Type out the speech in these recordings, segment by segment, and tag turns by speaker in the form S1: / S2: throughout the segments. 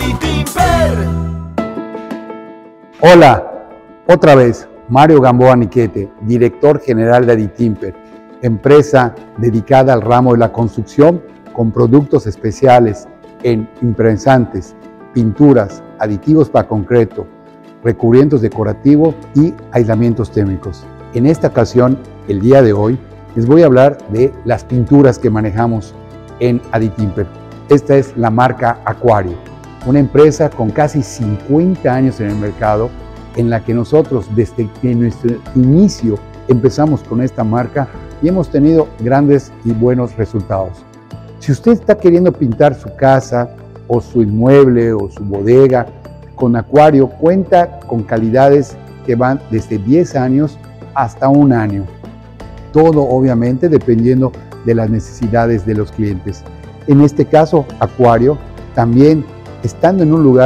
S1: Aditimper.
S2: Hola, otra vez, Mario Gamboa Niquete, director general de Aditimper, empresa dedicada al ramo de la construcción con productos especiales en imprensantes, pinturas, aditivos para concreto, recubrimientos decorativos y aislamientos térmicos. En esta ocasión, el día de hoy, les voy a hablar de las pinturas que manejamos en Aditimper. Esta es la marca Aquario, una empresa con casi 50 años en el mercado, en la que nosotros desde que nuestro inicio empezamos con esta marca y hemos tenido grandes y buenos resultados. Si usted está queriendo pintar su casa o su inmueble o su bodega, con Aquario cuenta con calidades que van desde 10 años hasta 1 año. Todo obviamente dependiendo de las necesidades de los clientes. En este caso, Aquario, también estando en un lugar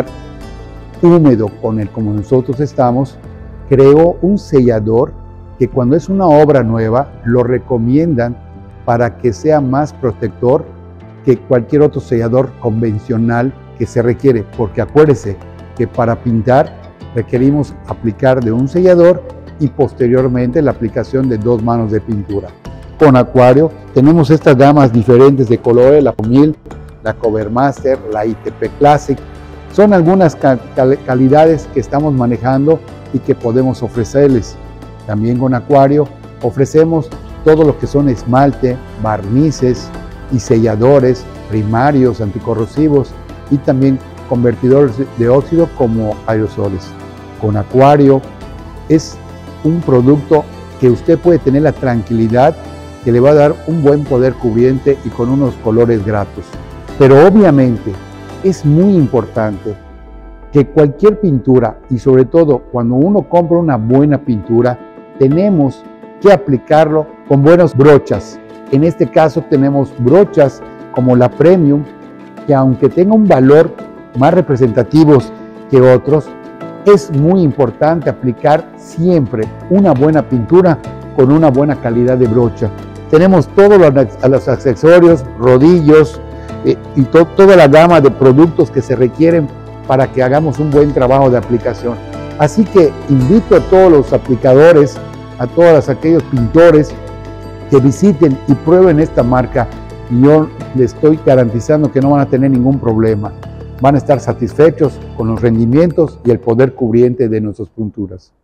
S2: húmedo como nosotros estamos, creó un sellador que cuando es una obra nueva lo recomiendan para que sea más protector que cualquier otro sellador convencional que se requiere, porque acuérdese que para pintar requerimos aplicar de un sellador y posteriormente la aplicación de 2 manos de pintura. Con Aquario tenemos estas gamas diferentes de colores, la Comil, la Covermaster, la ITP Classic. Son algunas calidades que estamos manejando y que podemos ofrecerles. También con Aquario ofrecemos todo lo que son esmalte, barnices y selladores primarios, anticorrosivos y también convertidores de óxido como aerosoles. Con Aquario es un producto que usted puede tener la tranquilidad que le va a dar un buen poder cubriente y con unos colores gratos. Pero obviamente es muy importante que cualquier pintura, y sobre todo cuando uno compra una buena pintura, tenemos que aplicarlo con buenas brochas. En este caso tenemos brochas como la Premium, que aunque tenga un valor más representativos que otros, es muy importante aplicar siempre una buena pintura con una buena calidad de brocha. Tenemos todos los accesorios, rodillos y toda la gama de productos que se requieren para que hagamos un buen trabajo de aplicación. Así que invito a todos los aplicadores, a todos aquellos pintores que visiten y prueben esta marca. Yo les estoy garantizando que no van a tener ningún problema. Van a estar satisfechos con los rendimientos y el poder cubriente de nuestras pinturas.